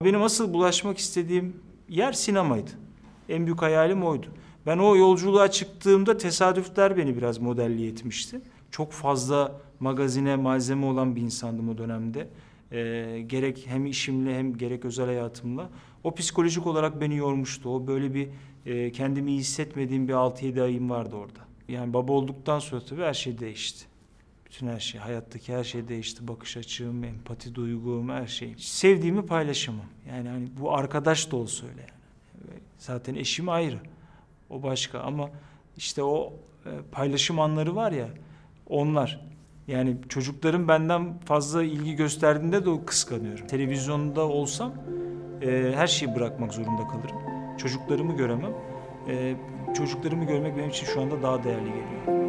Benim asıl bulaşmak istediğim yer sinemaydı. En büyük hayalim oydu. Ben o yolculuğa çıktığımda tesadüfler beni biraz modelli etmişti. Çok fazla magazine malzeme olan bir insandım o dönemde. Gerek hem işimle hem gerek özel hayatımla. O psikolojik olarak beni yormuştu. O böyle bir kendimi iyi hissetmediğim bir 6-7 ayım vardı orada. Yani baba olduktan sonra tabii her şey değişti. Bütün her şey, hayattaki her şey değişti. Bakış açım, empati duygum, her şey. Sevdiğimi paylaşamam. Yani hani bu arkadaş da olsa öyle yani. Zaten eşim ayrı. O başka ama işte o paylaşım anları var ya, onlar. Yani çocuklarım benden fazla ilgi gösterdiğinde de o kıskanıyorum. Televizyonda olsam her şeyi bırakmak zorunda kalırım. Çocuklarımı göremem. Çocuklarımı görmek benim için şu anda daha değerli geliyor.